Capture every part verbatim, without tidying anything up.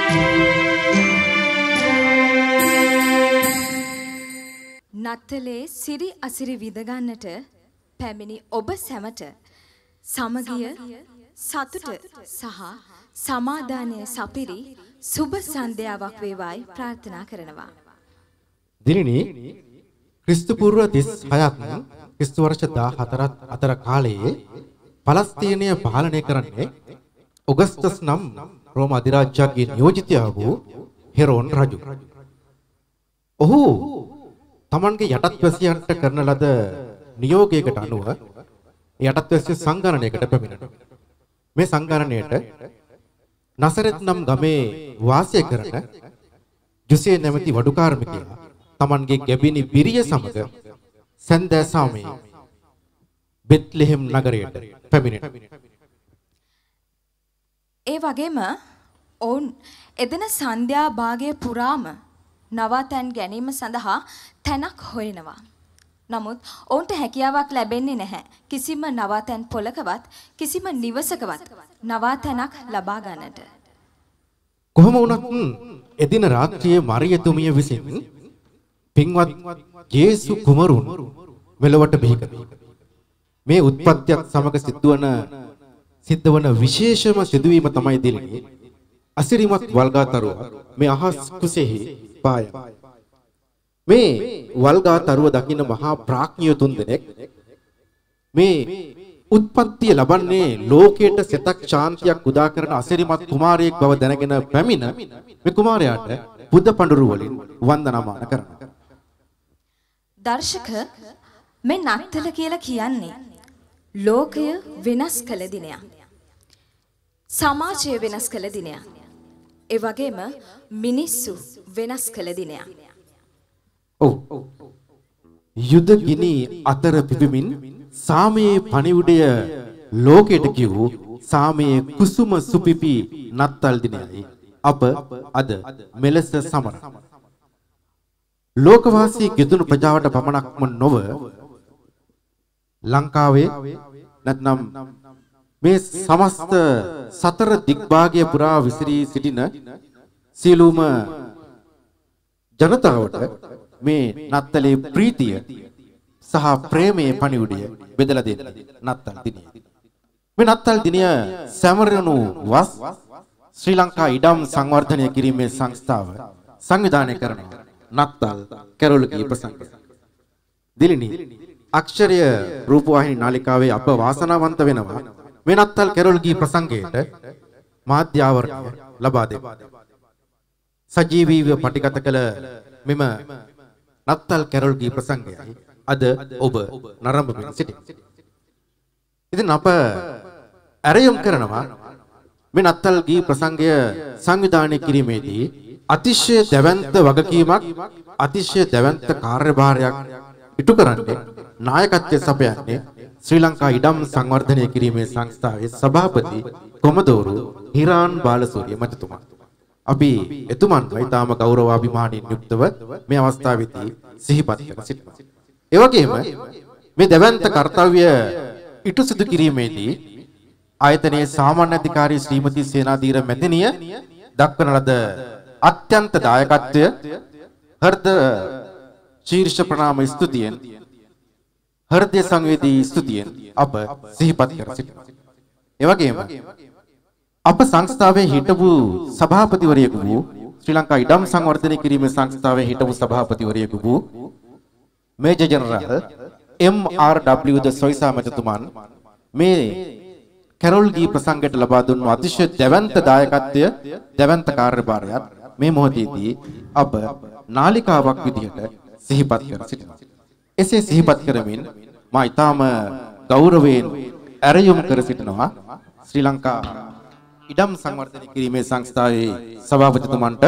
නත්තලේ සිරි අසිරි විඳ ගන්නට පැමිණි ඔබ සැමට සමගිය සතුට සහ සමාදානය සපිරි සුබ සන්ධ්‍යාවක් වේවායි ප්‍රාර්ථනා කරනවා. දිලිනි ක්‍රිස්තු පූර්ව තිස් හයක් ක්‍රිස්තු වර්ෂ දාහතරක් අතර කාලයේ පලස්තීනය පාලනය කරන්නේ ඔගස්ටස් නම් රෝම අධිරාජ්‍යගේ නියෝජිතයා වූ හෙරෝන් රජු. ඔහු තමන්ගේ යටත්වැසියන්ට කරන ලද නියෝගයකට අනුව යටත්වැසිය සංගණනයකට පැමිණෙනවා. මේ සංගණනයට නසරෙත් නම් ගමේ වාසය කරන ජුසේ නැමැති වඩු කාර්මිකයා තමන්ගේ ගැබිනි බිරිය සමග සන්දෑ සාමයේ බෙත්ලෙහෙම් නගරයට පැමිණෙනවා. ඒ වගේම ඔවුන් එදෙන සන්ධ්‍යා භාගයේ පුරාම නවාතැන් ගැනීම සඳහා තැනක් හොයනවා. නමුත් ඔවුන්ට හැකියාවක් ලැබෙන්නේ නැහැ. කිසිම නවාතැන් පොලකවත් කිසිම නිවසකවත් නවාතැනක් ලබා ගන්නට. කොහොම වුණත් එදින රාත්‍රියේ මරියතුමිය විසින් පින්වත් ජේසු කුමරුන් මෙලොවට බිහි කළා. මේ උත්පත්තියත් සමග සිදුවන සිද්ධවන විශේෂම සිදුවීම තමයි දිලිනි. අසිරිමත් වල්ගාතරුව මේ අහස් කුසෙහි පාය. මේ වල්ගාතරුව දකින්න මහා ප්‍රඥය තුන් දෙනෙක් මේ උත්පත්තිය ලබන්නේ ලෝකයට සෙතක් ශාන්තියක් උදා කරන අසිරිමත් කුමාරයෙක් බව දැනගෙන පැමිණ මේ කුමාරයාට බුද්ධ පඬුරු වලින් වන්දනාමාන කරනවා. දර්ශක මේ නත්තල කියලා කියන්නේ ලෝකය වෙනස් කළ දිනයක්. සමාජය වෙනස් කළ දිනයක්. ඒ වගේම මිනිස්සු වෙනස් කළ දිනයක්. ඔව්. යුද ගිනි අතර පිපෙමින් සාමයේ පණිවිඩය ලෝකයට කියූ සාමයේ කුසුම සුපිපි නත්තල් දිනයයි අප අද මෙලෙස සමරන. ලෝකවාසී ගෙදුණු ප්‍රජාවට පමණක්ම නොව ලංකාවේ නැත්නම් මේ සමස්ත සතර දිග්භාගය පුරා විසිරී සිටින සියලුම ජනතාවට මේ නත්තලේ ප්‍රීතිය සහ ප්‍රේමයේ පණිවිඩය බෙදලා දෙන්නේ නත්තල් දිනය. මේ නත්තල් දිනය සැමරෙනු වස් ශ්‍රී ලංකා ඉඩම් සංවර්ධනය කිරීමේ සංස්ථාව සංවිධානය කරන නත්තල් කැරොල් ගී ප්‍රසංගය. දිලිනි අක්ෂරය රූපවාහිනී නාලිකාවේ අප වාසනාවන්ත වෙනවා මේ නත්තල් කැරොල් ගී ප්‍රසංගයට මාධ්‍ය ආවරණය ලබා දෙන්න. සජීවීව පටිගත කළ මෙම නත්තල් කැරොල් ගී ප්‍රසංගයයි අද ඔබ නරඹමින් සිටින්නේ. ඉතින් අප ඇරයුම් කරනවා මේ නත්තල් ගී ප්‍රසංගය සංවිධානය කිරීමේදී අතිශය දැවැන්ත වගකීමක් අතිශය දැවැන්ත කාර්යභාරයක් ඉටු කරන්නේ නායකත්වයේ සපයන්නේ ශ්‍රී ලංකා ඉඩම් සංවර්ධනය කිරීමේ සංස්ථාවේ සභාපති කොමදෝරු හිරාන් බාලසූරිය මහතුමා. අපි එතුමන්ව ඊටාම ගෞරවාභිමානයෙන් යුක්තව මේ අවස්ථාවේදී සිහිපත් කර සිටිනවා. ඒ වගේම මේ දැවැන්ත කාර්යය ඉටු සිදු කිරීමේදී ආයතනයේ සාමාන්‍ය අධිකාරී ශ්‍රීමති සේනාධීර මැතිණිය දක්වන ලද අත්‍යන්ත දායකත්වය හෘද ශීර්ෂ ප්‍රණාම ස්තුතියෙන් හෘදය සංවේදී ස්තුතියෙන් අප සිහිපත් කර සිටිනවා. ඒ වගේම අප සංස්ථාවේ හිටපු සභාපතිවරයෙකු වූ ශ්‍රී ලංකා ඉඩම් සංවර්ධනය කිරීමේ සංස්ථාවේ හිටපු සභාපතිවරයෙකු වූ major general M R W de Soysa මහතුමන් මේ කැරොල් ගී ප්‍රසංගයට ලබා දුන්නු අතිශය දැවැන්ත දායකත්වය දැවැන්ත කාර්යභාරයත් මේ මොහොතේදී අප නාලිකාවක් විදිහට සිහිපත් කර සිටිනවා. එසේ සිහිපත් කරමින් මා ඊටාම ගෞරවයෙන් ඇරයුම් කර සිටිනවා ශ්‍රී ලංකා ඉඩම් සංවර්ධනය කිරීමේ සංස්ථාවේ සභාපතිතුමන්ට.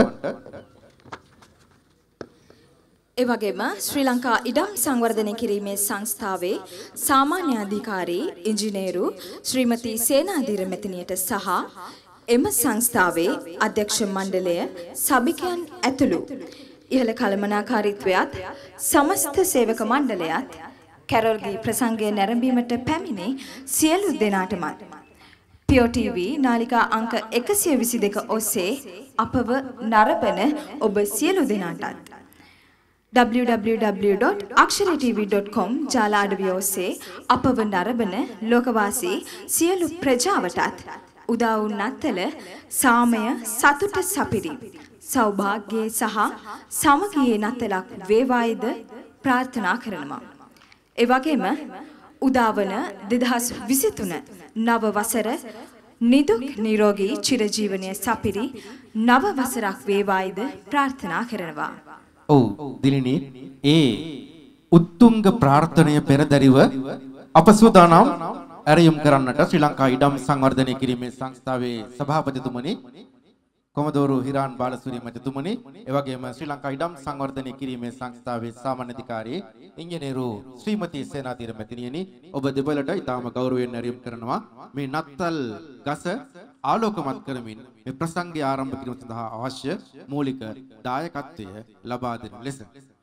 ඒ වගේම ශ්‍රී ලංකා ඉඩම් සංවර්ධනය කිරීමේ සංස්ථාවේ සාමාන්‍ය අධිකාරී ඉංජිනේරු ශ්‍රීමති සේනාධීර මැතිණියට සහ එම සංස්ථාවේ අධ්‍යක්ෂ මණ්ඩලය සභිකයන් ඇතුළු ඉහළ කළමනාකාරීත්වයත් සමස්ත සේවක මණ්ඩලයත් කැරොල් ගී ප්‍රසංගය නැරඹීමට පැමිණි සියලු දෙනාටම පියෝ ටීවී නාලිකා අංක එකසිය විසි දෙක ඔස්සේ අපව නරඹන ඔබ සියලු දෙනාටත් w w w dot akshara t v dot com ජාල අඩවිය ඔස්සේ අපව නරඹන ලෝකවාසී සියලු ප්‍රජාවටත් උදා වූ නත්තල සාමය සතුට සපිරි සෞභාග්‍යයේ සහ සමගියේ නත්තලක් වේවායිද ප්‍රාර්ථනා කරනවා. ඒ වගේම උදාවන දෙදහස් විසිතුන නව වසර නිදුක් නිරෝගී චිරජීවනයේ සපිරි නව වසරක් වේවායිද ප්‍රාර්ථනා කරනවා. ඔව් දිලිනී ඒ උත්තුංග ප්‍රාර්ථනය පෙරදරිව අප සූදානම් ඇරයුම් කරන්නට ශ්‍රී ලංකා ඉඩම් සංවර්ධනය කිරීමේ සංස්ථාවේ සභාපතිතුමනි කොමදෝරු හිරාන් බාලසූරිය මැතිතුමනි එවැගේම ශ්‍රී ලංකා ඉඩම් සංවර්ධනය කිරීමේ සංස්ථාවේ සාමාන්‍ය අධිකාරී ඉංජිනේරු ශ්‍රීමති සේනාධීර මැතිණියනි ඔබ දෙපළට ඉතාම ගෞරවයෙන් ඇරයුම් කරනවා මේ නත්තල් ගස ආලෝකමත් කරමින් මේ ප්‍රසංගය ආරම්භ කිරීම සඳහා අවශ්‍ය මූලික දායකත්වය ලබා දෙන ලෙස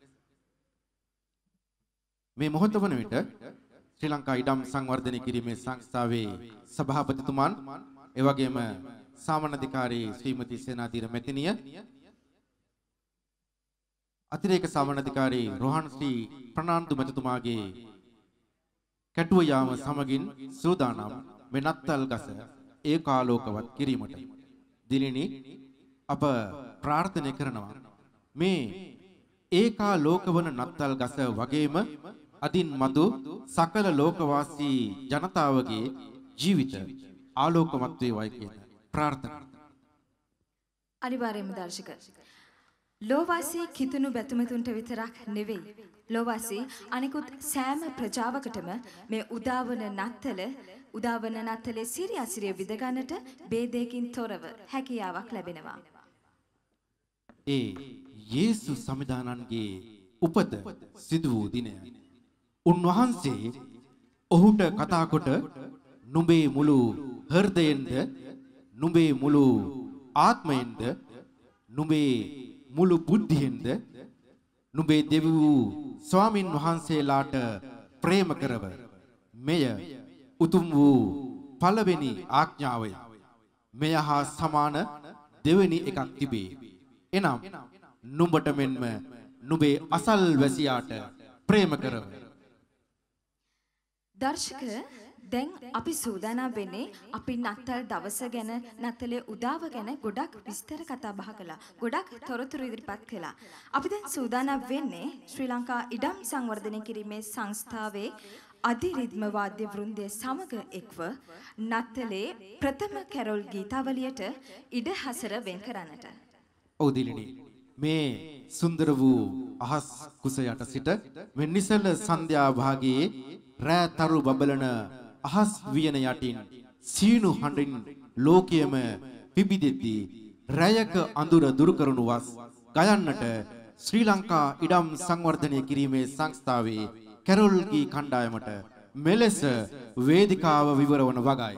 මේ මොහොත වන විට ශ්‍රී ලංකා ඉඩම් සංවර්ධනය කිරීමේ සංස්ථාවේ සභාපතිතුමන් එවැගේම සාමාන්‍ය අධිකාරී ශ්‍රීමති සේනාධීර මැතිණිය අතිරේක සාමාන්‍ය අධිකාරී රෝහන් ශ්‍රී ප්‍රනාන්දු මැතිතුමාගේ කැටුව යාම සමගින් සූදානම් මේ නත්තල් ගස ඒකාලෝකවත් කිරීමට දිලිනී අප ප්‍රාර්ථනා කරනවා මේ ඒකාලෝකවන නත්තල් ගස වගේම අදින් මතු සකල ලෝකවාසී ජනතාවගේ ජීවිත ආලෝකමත් වේවායි කියන ප්‍රාර්ථනා. අනිවාර්යයෙන්ම දර්ශක ලෝවාසී කිතුණු බැතුමතුන්ට විතරක් නෙවෙයි ලෝවාසී අනිකුත් සෑම ප්‍රජාවකටම මේ උදාවන නත්තල උදාවන නත්තලේ සිරි අසිරිය විඳ ගන්නට ભેදයකින් තොරව හැකියාවක් ලැබෙනවා. ඒ යේසුස් සමිදානන්ගේ උපත සිදු වූ දිනය. උන්වහන්සේ ඔහුට කතා කොට නුඹේ මුළු හෘදයෙන්ද නුඹේ මුළු ආත්මයෙන්ද නුඹේ මුළු බුද්ධියෙන්ද නුඹේ දෙවි වූ ස්වාමින් වහන්සේලාට ප්‍රේම කරව මෙය උතුම් වූ පළවෙනි ආඥාවය. මෙය හා සමාන දෙවෙනි එකක් තිබේ. එනම් නුඹට මෙන්ම නුඹේ අසල්වැසියාට ප්‍රේම කරව. දර්ශක දැන් අපි සූදානම් වෙන්නේ අපි නත්තල් දවස ගැන නත්තලේ උදාව ගැන ගොඩක් විස්තර කතා බහ කළා. ගොඩක් තොරතුරු ඉදිරිපත් කළා. අපි දැන් සූදානම් වෙන්නේ ශ්‍රී ලංකා ඉඩම් සංවර්ධනය කිරීමේ සංස්ථාවේ අධිරිද්ම වාද්‍ය වෘන්දය සමග එක්ව නත්තලේ ප්‍රථම කැරොල් ගීතාවලියට ඉඩ හසර වෙන් කරන්නට. ඔව් දිලිනී මේ සුන්දර වූ අහස් කුස යට සිට මේ නිසල සන්ධ්‍යා භාගයේ රෑ තරු බබලන අහස් වියන යටින් සීනු හඬින් ලෝකයේම පිබිදෙද්දී රැයක අඳුර දුරු කරනු වස් ගයන්නට ශ්‍රී ලංකා ඉඩම් සංවර්ධනය කිරීමේ සංස්ථාවේ කැරොල් ගී කණ්ඩායමට මෙලෙස වේදිකාව විවරවන වගයි.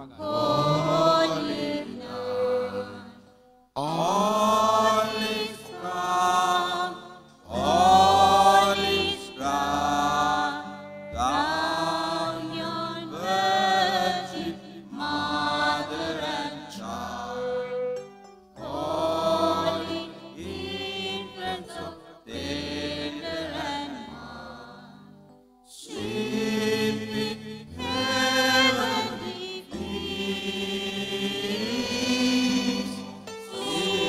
Heavenly peace.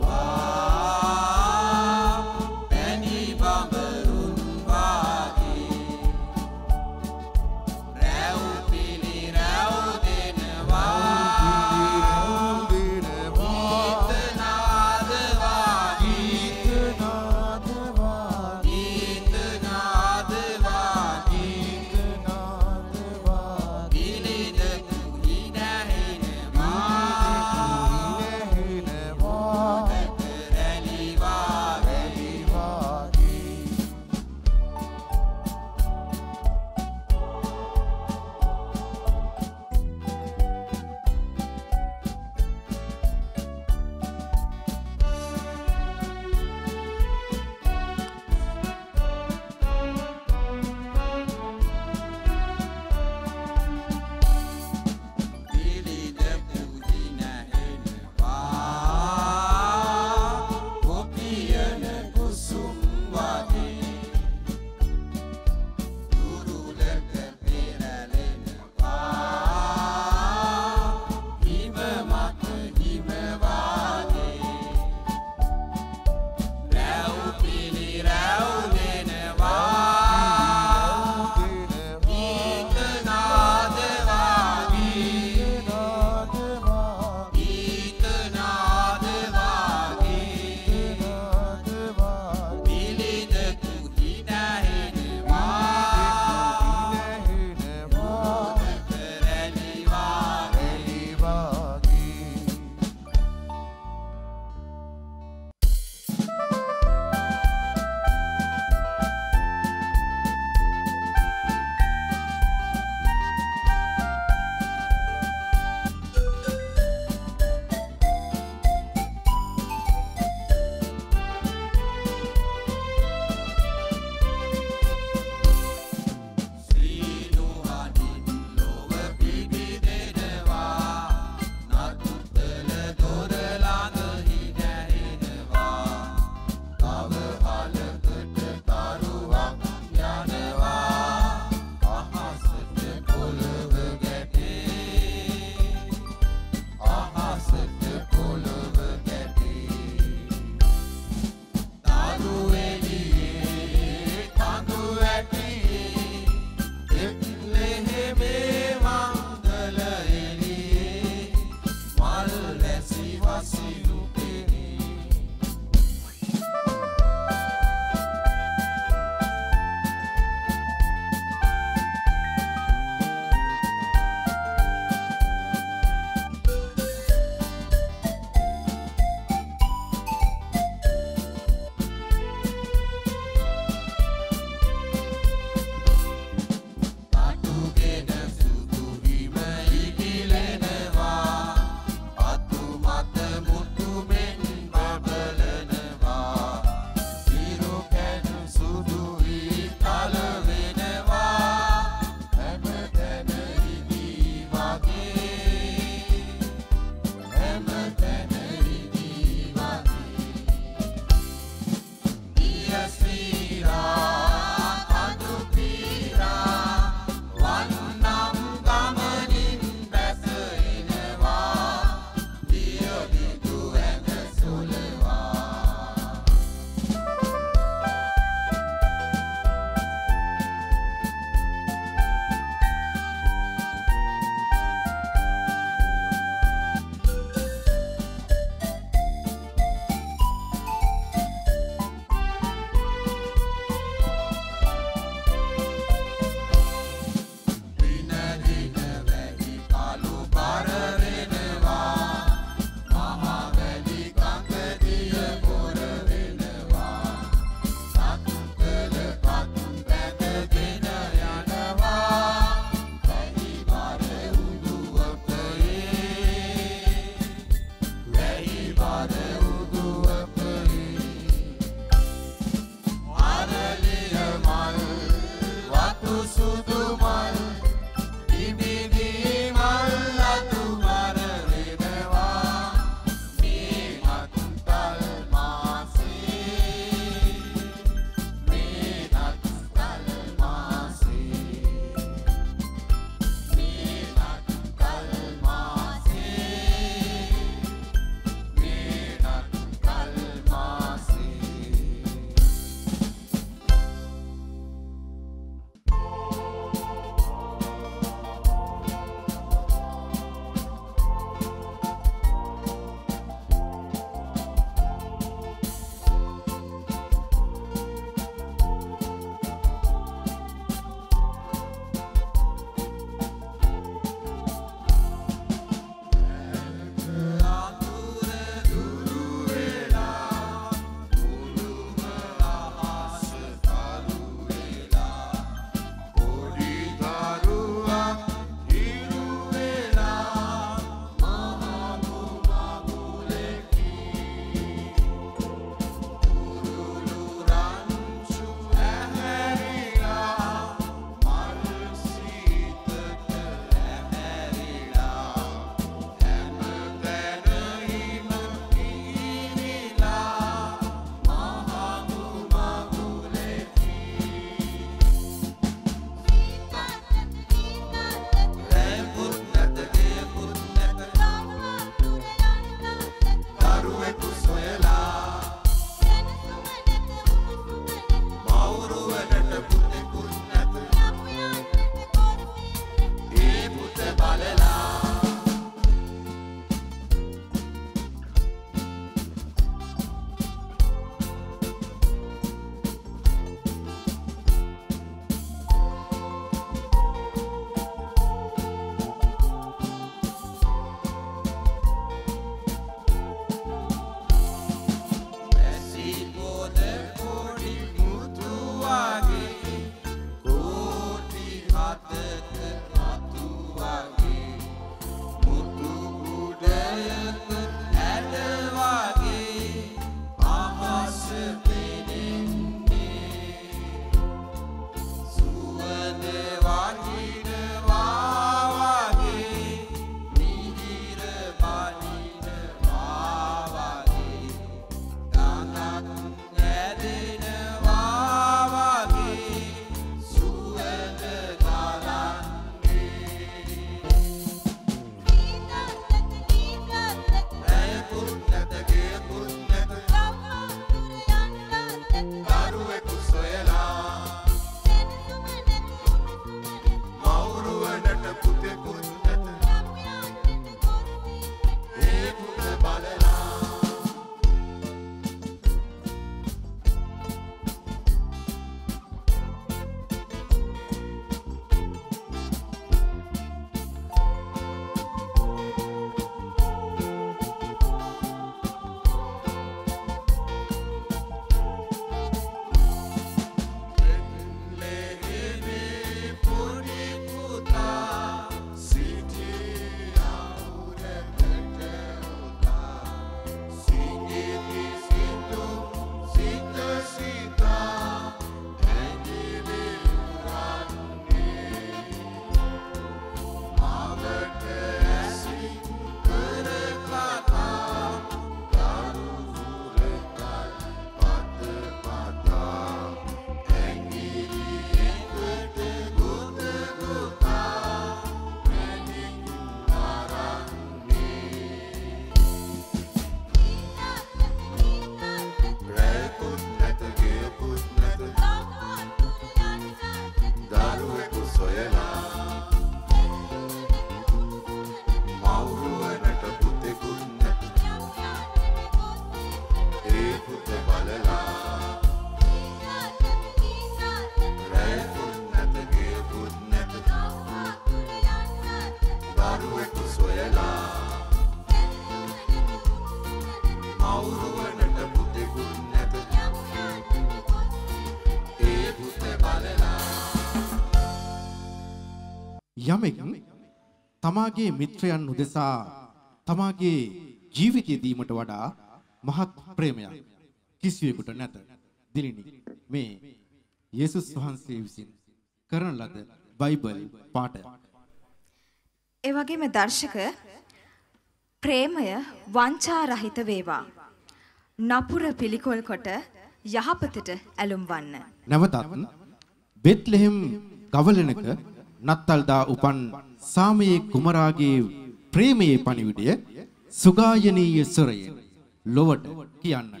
යමෙක් තමාගේ මිත්‍රයන් උදෙසා තමාගේ ජීවිතය දීමට වඩා මහත් ප්‍රේමයක් කිසිවෙකුට නැත. දිලිනි මේ යේසුස් වහන්සේ විසින් කරන ලද බයිබල් පාඨය. ඒ වගේම දර්ශක ප්‍රේමය වංචා රහිත වේවා. නපුර පිළිකොල් කොට යහපතට ඇලුම් වන්න. නැවතත් බෙත්ලෙහෙම් ගවලනක නත්තල්දා උපන් සාමයේ කුමරාගේ ප්‍රේමයේ පණිවිඩය සුගායනීය ස්වරයෙන් ලොවට කියන්නටයි.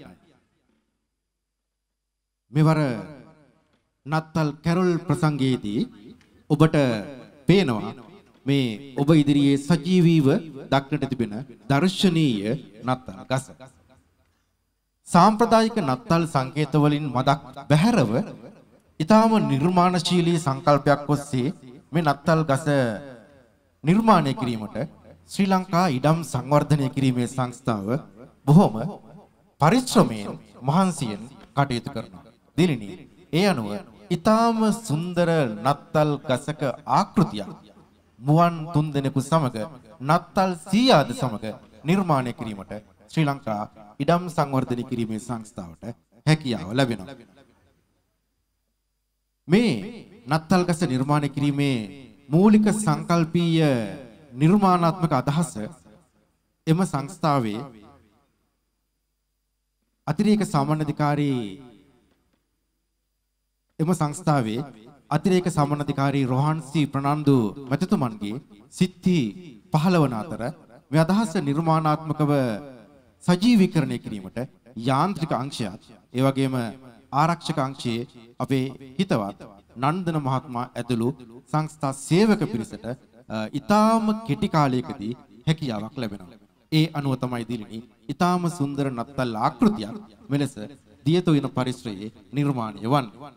මෙවර නත්තල් කැරොල් ප්‍රසංගයේදී ඔබට පේනවා මේ ඔබ ඉදිරියේ සජීවීව දක්නට තිබෙන දර්ශනීය නත්තල් ගස. සාම්ප්‍රදායික නත්තල් සංකේත වලින් මදක් බැහැරව ඊටාම නිර්මාණශීලී සංකල්පයක් ඔස්සේ මේ නත්තල් ගස නිර්මාණය කිරීමට ශ්‍රී ලංකා ඉඩම් සංවර්ධනය කිරීමේ සංස්ථාව බොහොම පරිශ්‍රමයෙන් මහන්සියෙන් කටයුතු කරනවා. දිලිනි ඒ අනුව ඊටාම සුන්දර නත්තල් ගසක ආකෘතියක් මුවන් තුන්දෙනෙකු සමග නත්තල් සීයාද සමග නිර්මාණය කිරීමට ශ්‍රී ලංකා ඉඩම් සංවර්ධනය කිරීමේ සංස්ථාවට හැකියාව ලැබෙනවා. මේ නත්තල් ගස නිර්මාණය කිරීමේ මූලික සංකල්පීය නිර්මාණාත්මක අදහස එම සංස්ථාවේ අතිරේක සාමාන්‍යාධිකාරී එම සංස්ථාවේ අතිරේක සාමාන්‍යාධිකාරී රෝහන් සී ප්‍රනාන්දු මැතිතුමන්ගේ සිත්හි පහළවන අතර මේ අදහස නිර්මාණාත්මකව සජීවීකරණය කිරීමට යාන්ත්‍රික අංශයත් ඒ වගේම ආරක්ෂක අංශයේ අපේ හිතවත් නන්දන මහත්මයා ඇතුළු සංස්ථා සේවක පිරිසට ඊටාම කෙටි කාලයකදී හැකියාවක් ලැබෙනවා. ඒ අනුව තමයි දිලිනි ඊටාම සුන්දර නත්තල් ආකෘතියක් මෙලෙස දියතොයින පරිශ්‍රයේ නිර්මාණය වන්නේ.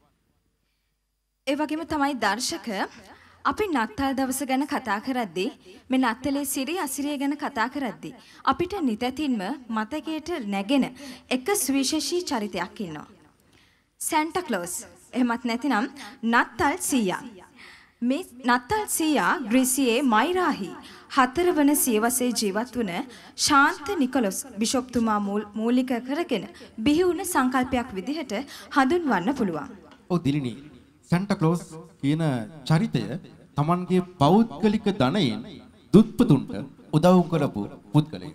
ඒ වගේම තමයි දර්ශක අපි නත්තල් දවස ගැන කතා කරද්දී මේ නත්තලේ සිරි අසිරිය ගැන කතා කරද්දී අපිට නිතැතින්ම මතකයට නැගෙන එක සුවිශේෂී චරිතයක් ඉන්නවා. Santa Claus. එහෙමත් නැතිනම් නත්තල් සීයා. මේ නත්තල් සීයා ග්‍රීසියේ මයිරාහි හතරවන සියවසේ ජීවත් වුණ ශාන්ත නිකොලස් බිෂොප්තුමා මූලික කරගෙන බිහි වුණ සංකල්පයක් විදිහට හඳුන්වන්න පුළුවන්. ඔව් දිලිනි සැන්ටා ක්ලෝස් කියන චරිතය Tamanගේ පෞද්ගලික ධනයෙන් දුප්පතුන්ට උදව් කරපු පුද්ගලයෙක්.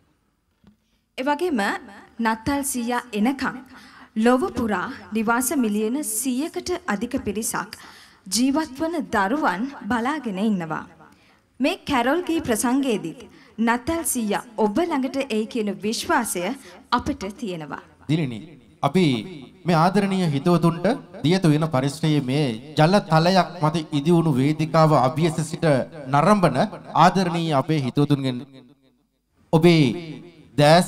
ඒ වගේම නත්තල් සීයා එනකන් ලොව පුරා නිවාස මිලියන සීයකට අධික පිරිසක් ජීවත් වන දරුවන් බලාගෙන ඉන්නවා. මේ කැරොල් ගී ප්‍රසංගයේදී නත්තල් සීයා ඔබ ළඟට එයි කියන විශ්වාසය අපිට තියෙනවා. දිලිනි අපි මේ ආදරණීය හිතවතුන්ට දියත වෙන පරිශ්‍රයේ මේ ජල තලයක් මත ඉදිවුණු වේදිකාව අභියස සිට නරඹන ආදරණීය අපේ හිතවතුන්ගෙන් ඔබේ දැස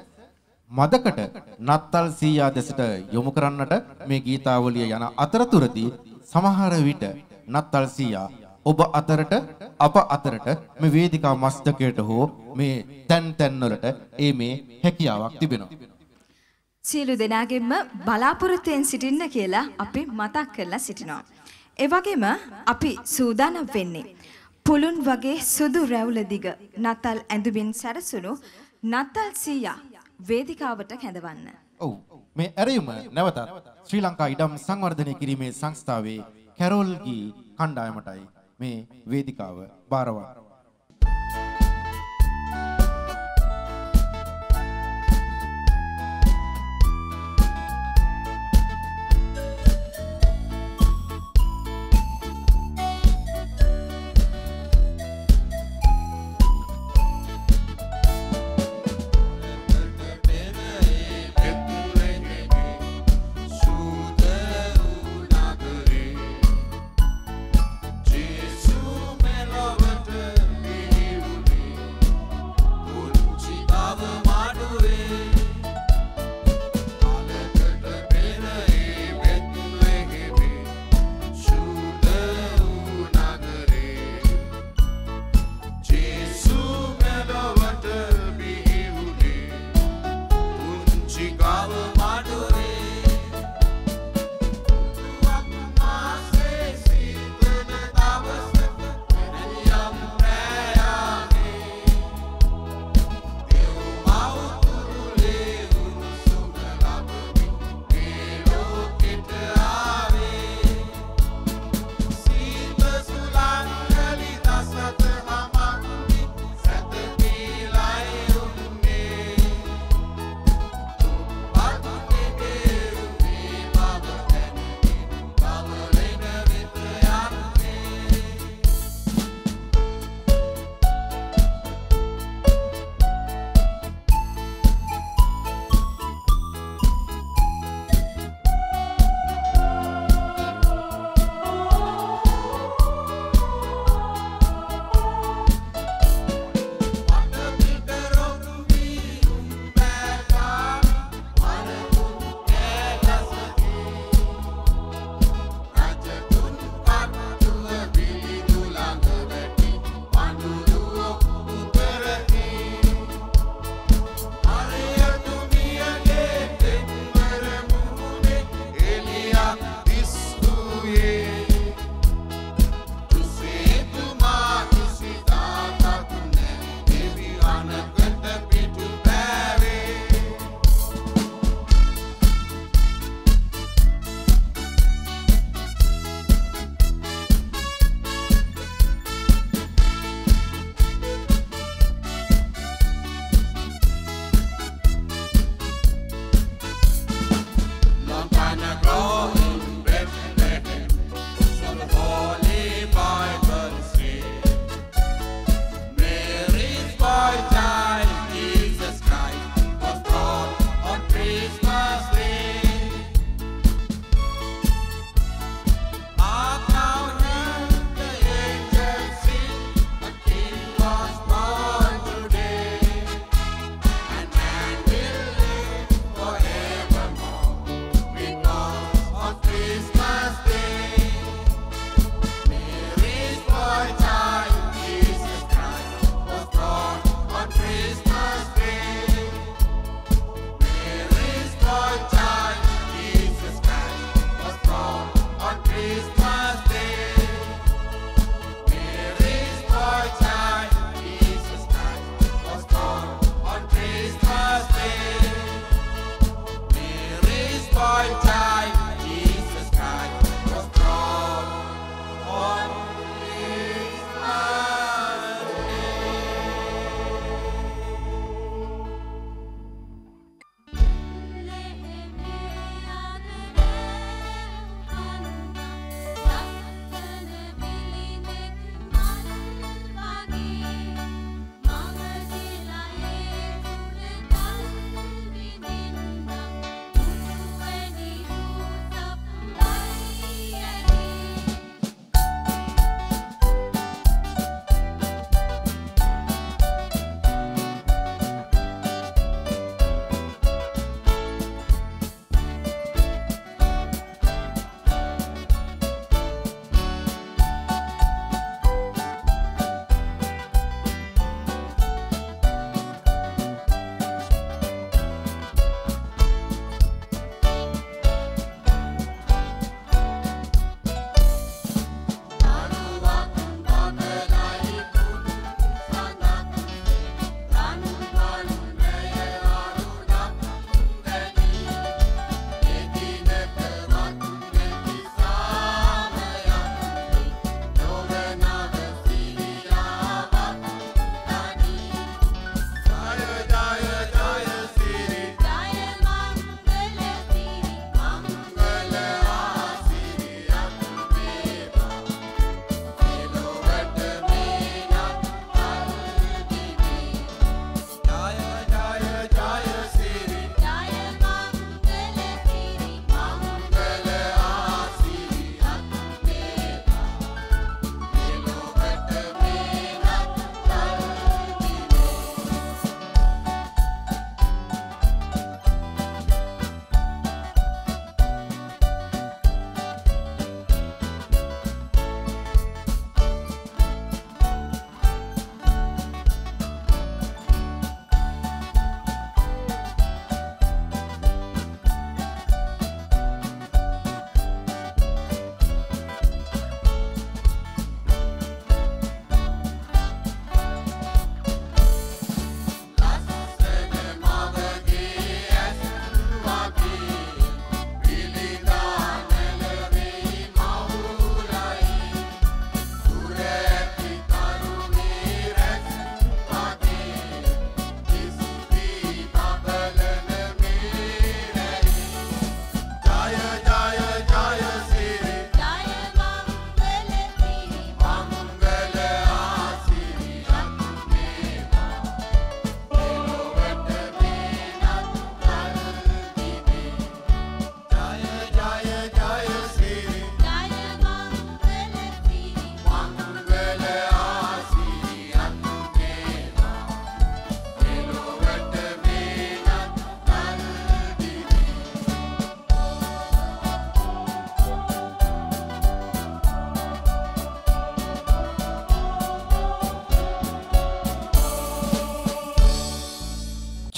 මදකට නත්තල් සීයා දෙසට යොමු කරන්නට මේ ගීතාවලිය යන අතරතුරදී සමහර විට නත්තල් සීයා ඔබ අතරට අප අතරට මේ වේදිකා මස්තකයට හෝ මේ තැන් තැන් වලට ඒ මේ හැකියාවක් තිබෙනවා. සියලු දෙනාගෙන්ම බලාපොරොත්තුෙන් සිටින්න කියලා අපි මතක් කරලා සිටිනවා. ඒ වගේම අපි සූදානම් වෙන්නේ පුළුන් වගේ සුදු රැවුල දිග නත්තල් ඇඳුමින් සැරසුණු නත්තල් සීයා වේදිකාවට කැඳවන්න. ඔව් මේ ඇරයුම නැවතත් ශ්‍රී ලංකා ඉඩම් සංවර්ධනය කිරීමේ සංස්ථාවේ කැරොල් ගී කණ්ඩායමටයි මේ වේදිකාව බාරවන්නේ. Jesus, my lover.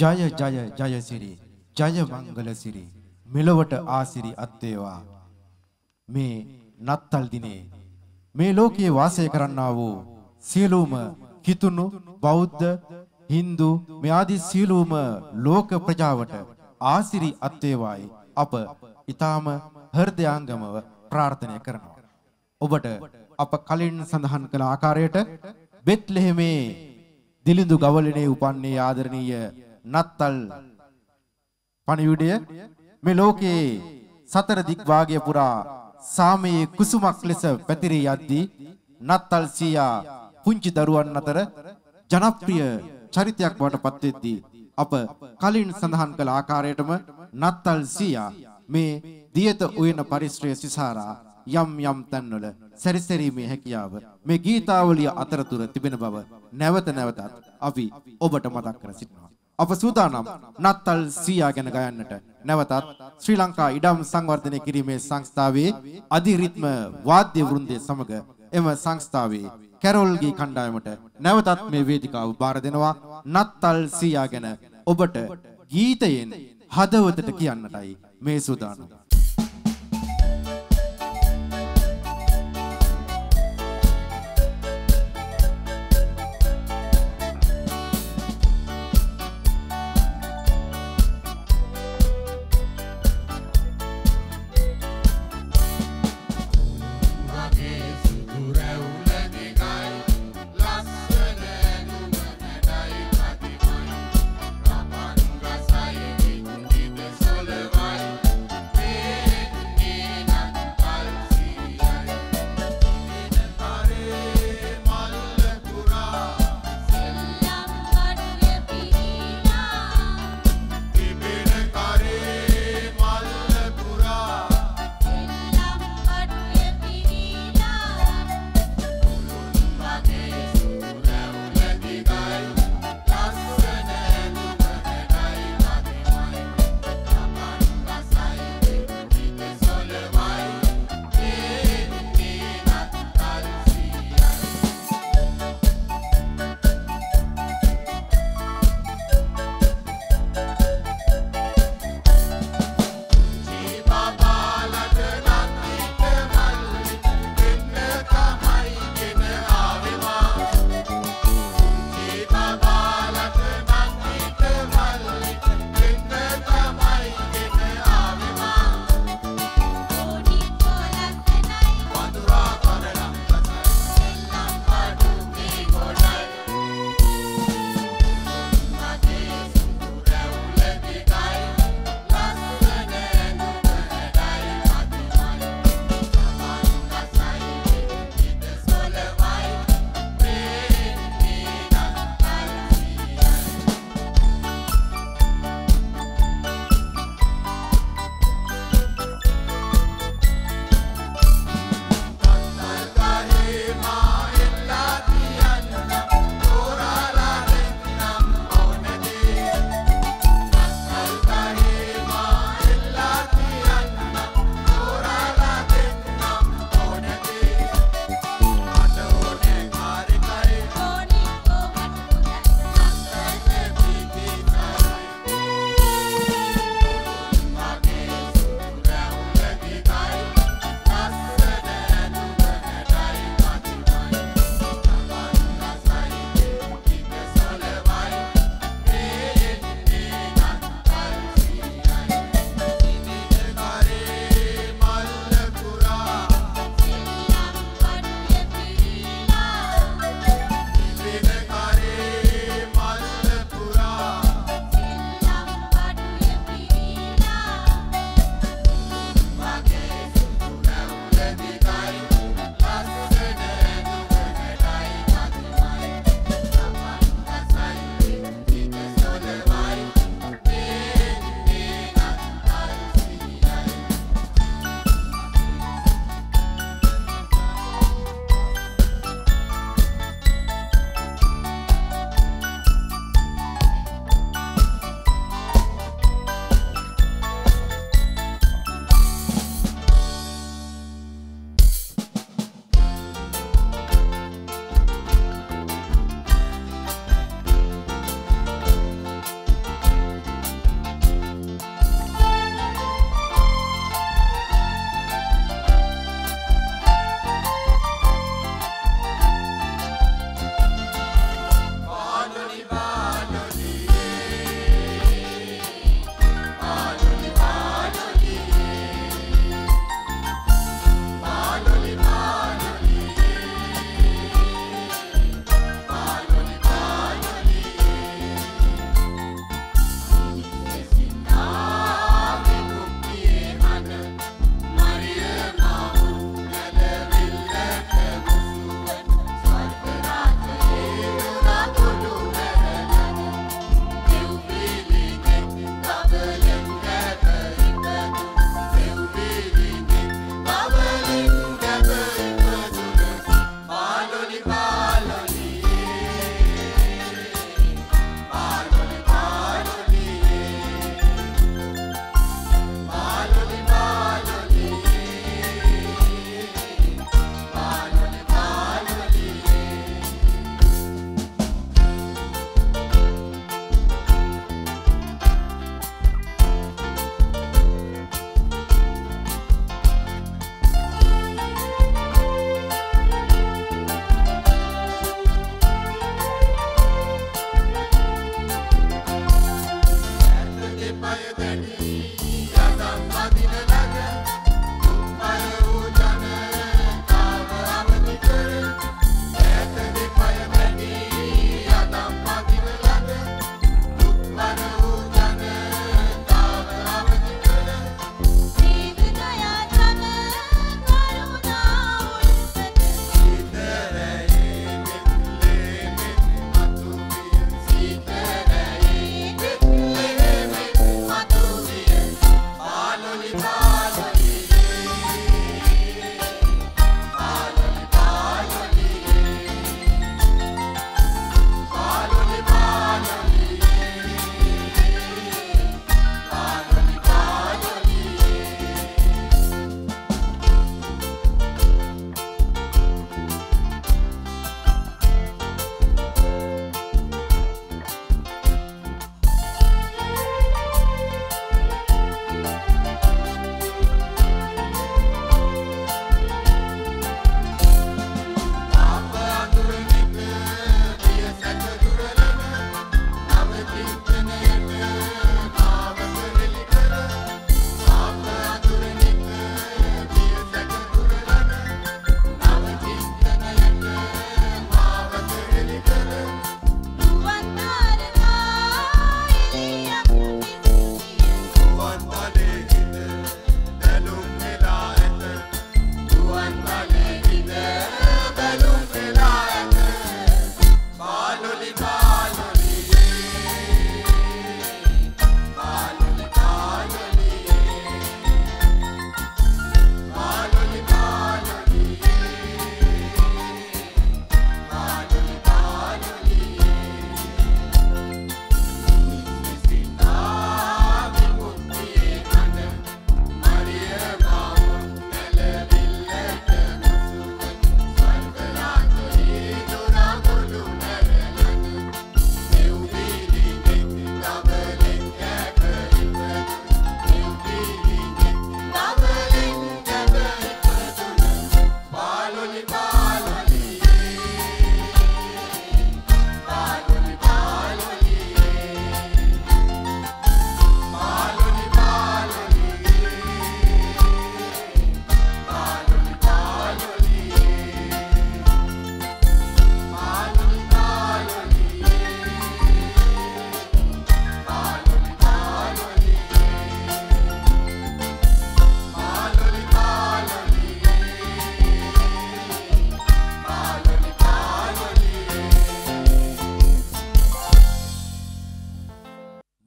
ජය ජය ජය සිරි ජය මංගල සිරි මෙලොවට ආසිරි අත්වේවා. මේ නත්තල් දිනේ මේ ලෝකයේ වාසය කරන්නා වූ සියලුම කිතුණු බෞද්ධ හින්දු මේ ආදී සියලුම ලෝක ප්‍රජාවට ආසිරි අත්වේවායි අප ඊටාම හෘදයාංගමව ප්‍රාර්ථනා කරනවා. ඔබට අප කලින් සඳහන් කළ ආකාරයට බෙත්ලෙහෙමේ දිලිඳු ගවලනේ උපන්නේ ආදරණීය නත්තල් පණිවිඩය මේ ලෝකයේ සතර දික් වාගය පුරා සාමයේ කුසුමක් ලෙස පැතිරී යද්දී නත්තල් සීයා පුංචි දරුවන් අතර ජනප්‍රිය චරිතයක් බවට පත් වෙද්දී අප කලින් සඳහන් කළ ආකාරයටම නත්තල් සීයා මේ දියත උයන පරිශ්‍රය සිසාරා යම් යම් තැන්වල සැරිසැරීමේ හැකියාව මේ ගීතාවලිය අතරතුර තිබෙන බව නැවත නැවතත් අපි ඔබට මතක් කර සිටිනවා. අප සූදානම් නත්තල් සීයා ගැන ගයන්නට නැවතත් ශ්‍රී ලංකා ඉඩම් සංවර්ධනය කිරීමේ සංස්ථාවේ අධිරිත්ම වාද්‍ය වෘන්දය සමග එම සංස්ථාවේ කැරොල් ගී කණ්ඩායමට නැවතත් මේ වේදිකාව බාර දෙනවා. නත්තල් සීයා ගැන ඔබට ගීතයෙන් හදවතට කියන්නටයි මේ සූදානම්. Hey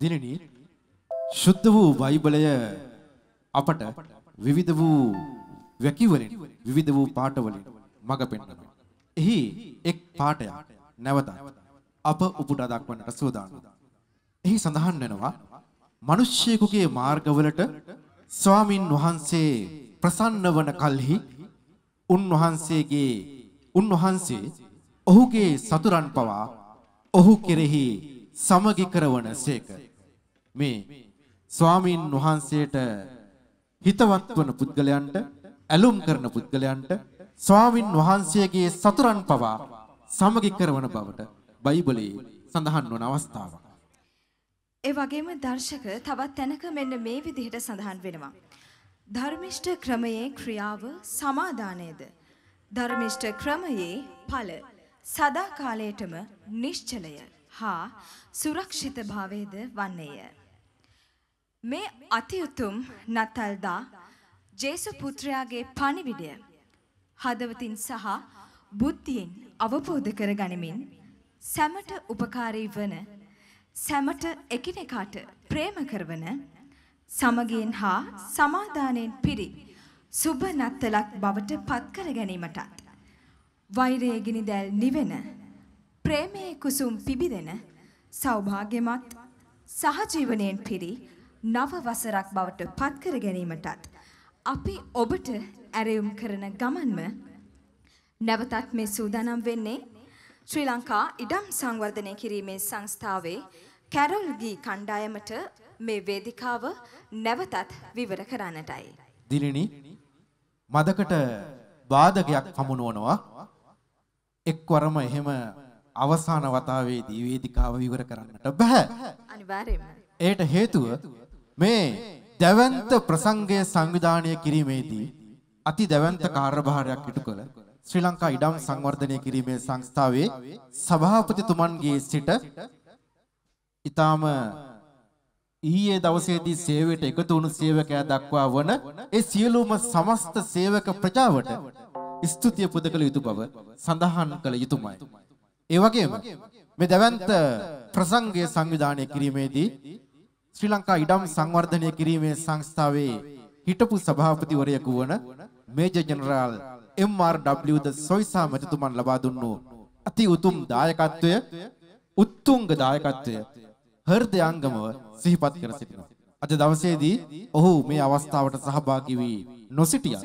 දිනනි ශුද්ධ වූ බයිබලය අපට විවිධ වූ වැකිවලින් විවිධ වූ පාඨවලින් මඟ පෙන්වනවා. එහි එක් පාඨයක් නැවත අප උපුටා දක්වන්නට සූදානම්. එහි සඳහන් වෙනවා මිනිස්යෙකුගේ මාර්ගවලට ස්වාමින් වහන්සේ ප්‍රසන්න වන කල්හි උන්වහන්සේගේ උන්වහන්සේ ඔහුගේ සතුරන් පවා ඔහු කෙරෙහි සමගි කරවන සේක. මේ ස්වාමින් වහන්සේට හිතවත් වන පුද්ගලයන්ට ඇලුම් කරන පුද්ගලයන්ට ස්වාමින් වහන්සේගේ සතුරන් පවා සමගි කරවන බවට බයිබලයේ සඳහන් වන අවස්ථාවක්. ඒ වගේම දර්ශක තවත් තැනක මෙන්න මේ විදිහට සඳහන් වෙනවා. ධර්මිෂ්ඨ ක්‍රමයේ ක්‍රියාව සමාදානයේද ධර්මිෂ්ඨ ක්‍රමයේ ඵල සදා කාලයටම නිශ්චලය හා සුරක්ෂිත භාවයේද වන්නේය. මේ අති උතුම් නතල්දා ජේසු පුත්‍රයාගේ පණිවිඩය හදවතින් සහ බුද්ධියෙන් අවබෝධ කර ගනිමින් සැමට උපකාරී වන සැමට එකිනෙකාට ප්‍රේම කරවන සමගියෙන් හා සමාදානයෙන් පිරි සුබ නත්තලක් බවට පත් කර ගැනීමටත් වෛරයේ ගිනිදැල් නිවෙන ප්‍රේමයේ කුසුම් පිබිදෙන සෞභාග්‍යමත් සහජීවනයෙන් පිරි නව වසරක් බවට පත් කර ගැනීමටත් අපි ඔබට ඇරයුම් කරන ගමන්ම නැවතත් මේ සූදානම් වෙන්නේ ශ්‍රී ලංකා ඉඩම් සංවර්ධනය කිරීමේ සංස්ථාවේ කැරොල් ගී කණ්ඩායමට මේ වේදිකාව නැවතත් විවර කරන්නටයි. දිලිනි මදකට බාධකයක් පමුණුවනවා එක්වරම එහෙම අවසාන වතාවේදී වේදිකාව විවර කරන්නට බෑ. අනිවාර්යයෙන්ම. ඒට හේතුව මේ දැවැන්ත ප්‍රසංගය සංවිධානය කිරීමේදී අති දැවැන්ත කාර්යභාරයක් ඉටු කළ ශ්‍රී ලංකා ඉඩම් සංවර්ධනය කිරීමේ සංස්ථාවේ සභාපතිතුමන්ගේ සිට ඊටාම ඊයේ දවසේදී සේවයට එකතු වුණු සේවකයා දක්වා වන ඒ සියලුම සමස්ත සේවක ප්‍රජාවට ස්තුතිය පුද කළ යුතු බව සඳහන් කළ යුතුමයි. ඒ වගේම මේ දැවැන්ත ප්‍රසංගය සංවිධානය කිරීමේදී ශ්‍රී ලංකා ඉඩම් සංවර්ධනය කිරීමේ සංස්ථාවේ හිටපු සභාපතිවරයෙකු වන major general M R W de Soysa මැතිතුමන් ලබා දුන්නු අති උතුම් දායකත්වය උත්තුංග දායකත්වය හෘදයාංගමව සිහිපත් කර සිටිනවා. අද දවසේදී ඔහු මේ අවස්ථාවට සහභාගී වී නොසිටියත්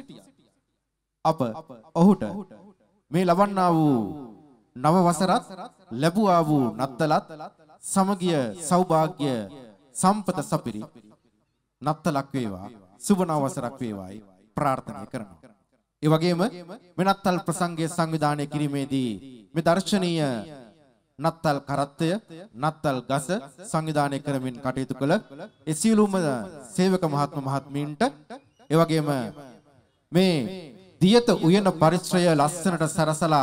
අප ඔහුට මේ ලබන්නා වූ නව වසරත් ලැබුවා වූ නත්තලත් සමගිය සෞභාග්‍ය සම්පත සපිරි නත්තලක් වේවා සුබ නව වසරක් වේවායි ප්‍රාර්ථනා කරනවා. ඒ වගේම මේ නත්තල් ප්‍රසංගය සංවිධානය කිරීමේදී මේ දර්ශනීය නත්තල් කරත්තය නත්තල් ගස සංවිධානය කරමින් කටයුතු කළ ඒ සියලුම සේවක මහත්ම මහත්මීන්ට ඒ වගේම මේ දියත උයන පරිශ්‍රය ලස්සනට සරසලා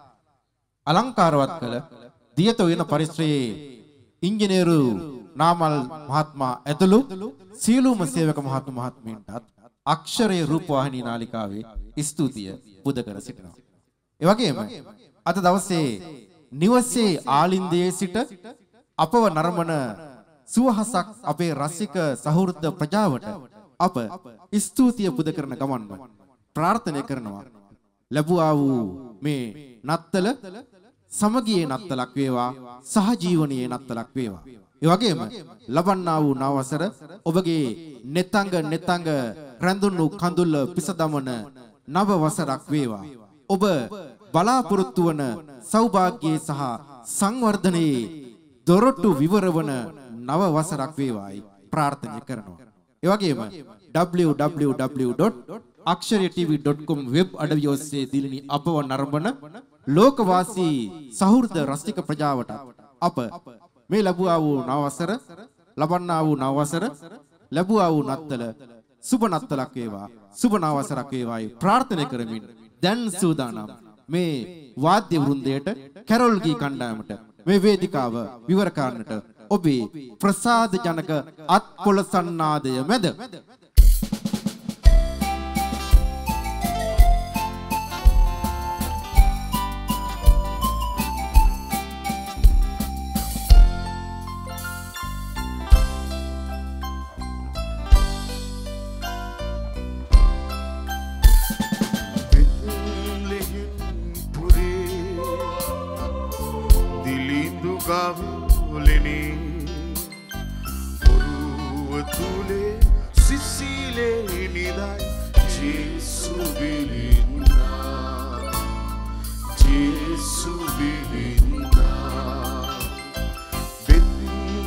අලංකාරවත් කළ දියත උයන පරිශ්‍රයේ ඉංජිනේරු නාමල් මහත්මයා ඇතුළු සියලුම සේවක මහත්ම මහත්මීන්ටත් අක්ෂරයේ රූපවාහිනී නාලිකාවේ ස්තුතිය පුද කර සිටිනවා. ඒ වගේම අද දවසේ නිවසේ ආලින්දයේ සිට අපව නරඹන සුවහසක් අපේ රසික සහෘද ප්‍රජාවට අප ස්තුතිය පුද කරන ගමන්ම ප්‍රාර්ථනා කරනවා ලැබුවා වූ මේ නත්තල සමගියේ නත්තලක් වේවා සහජීවනයේ නත්තලක් වේවා. ඒ වගේම ලබන්නා වූ නවසර ඔබගේ නෙතංග නෙතංග රැඳුණු කඳුල පිසදමන නව වසරක් වේවා. ඔබ බලාපොරොත්තු වන සෞභාග්‍යයේ සහ සංවර්ධනයේ දොරටු විවරවන නව වසරක් වේවායි ප්‍රාර්ථනා කරනවා. ඒ වගේම ඩබ්ලිව් ඩබ්ලිව් ඩබ්ලිව් ඩොට් අක්ෂරය ටීවී ඩොට් කොම් වෙබ් අඩවිය ඔස්සේ දිලිනි අපව නරඹන ලෝකවාසී සහෘද රසික ප්‍රජාවට අප මේ ලැබුවා වූ නව වසර ලබන්නා වූ නව වසර ලැබුවා වූ නත්තල සුබ නත්තලක් වේවා සුබ නව වසරක් වේවායි ප්‍රාර්ථනා කරමින් දැන් සූදානම් මේ වාද්‍ය වෘන්දයට කැරොල් ගී කණ්ඩායමට මේ වේදිකාව විවර කරන්නට ඔබේ ප්‍රසාද ජනක අත්පොළ සන්නාදය මැද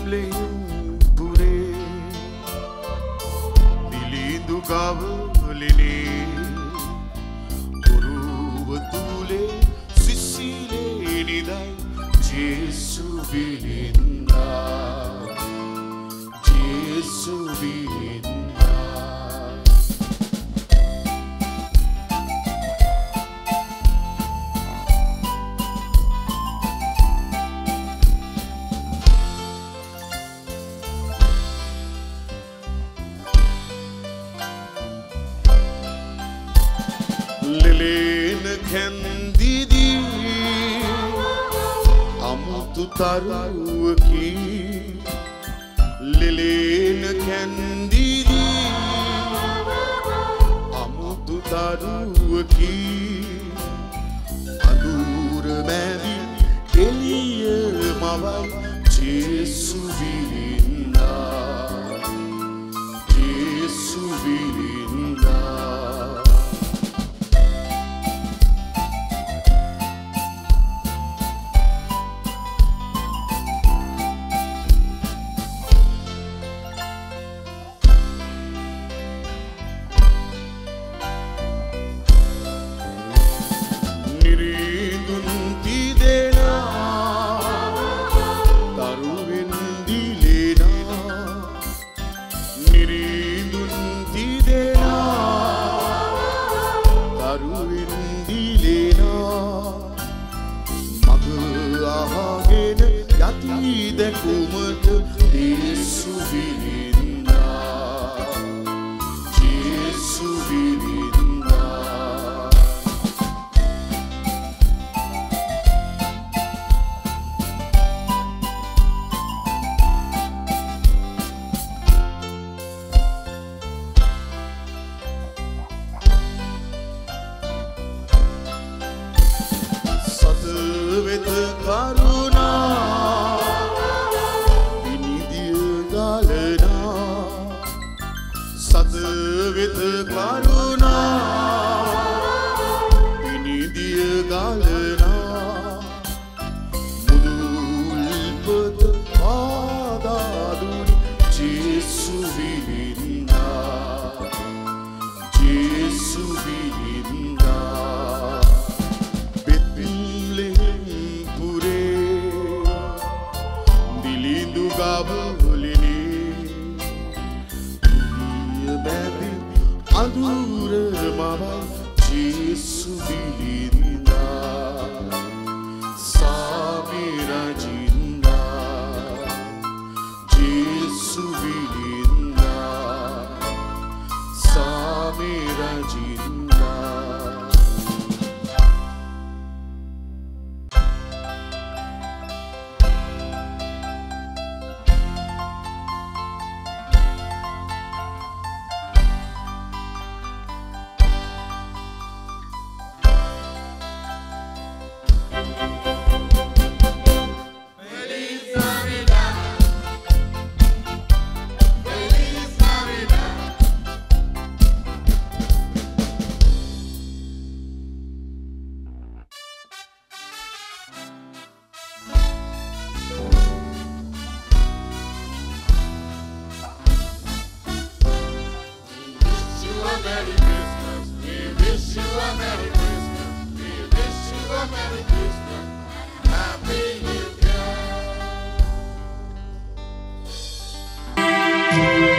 පුරේ දිලිඳු ගවලිනේ ඔරුව තුලේ සිසිලේ නිදයි ජේසු විලින්දා ජේසු විලින්දා ලෙලෙන කැන්දිදී අමුතු තරුවකි ලෙලෙන කැන්දිදී අමුතු තරුවකි අඳුර මැවි එළිය මවයි ජේසු විලින්දා ජේසු විලින්දා කුමට ජේසු විලින්දා ජේසු විලින්දා සත වෙත කරුණා සදවෙත කරුණා පිනිදිය ගලනා මුදුල්පත පාදාදුනි ජේසු විලින්දා ජේසු විලින්දා බෙත්ලෙහෙම් පුරේ දිලිඳු ගවලිනේ අඳුර මවයි ජේසු විලින්දා සාමිරජින්දා ජේසු විලින්දා සාමිරජින්දා Thank you.